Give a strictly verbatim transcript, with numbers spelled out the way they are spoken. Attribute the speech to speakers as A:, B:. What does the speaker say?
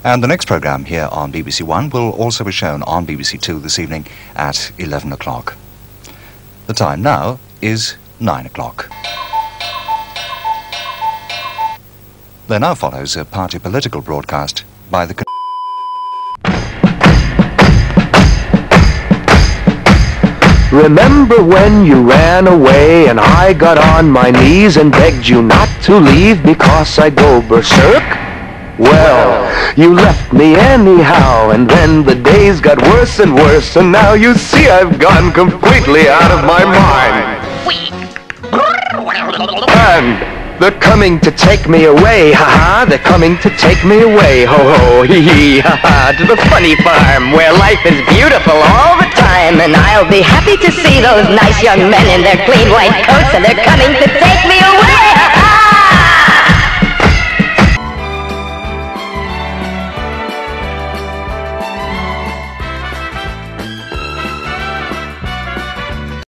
A: And the next programme here on B B C One will also be shown on B B C Two this evening at eleven o'clock. The time now is nine o'clock. There now follows a party political broadcast by the...
B: Remember when you ran away and I got on my knees and begged you not to leave because I'd go berserk? Well, you left me anyhow, and then the days got worse and worse, and now you see I've gone completely out of my mind. And they're coming to take me away, ha-ha, they're coming to take me away, ho-ho, hee-hee, ha-ha, to the funny farm where life is beautiful all the time, and I'll be happy to see those nice young men in their clean white coats, and they're coming to take me away.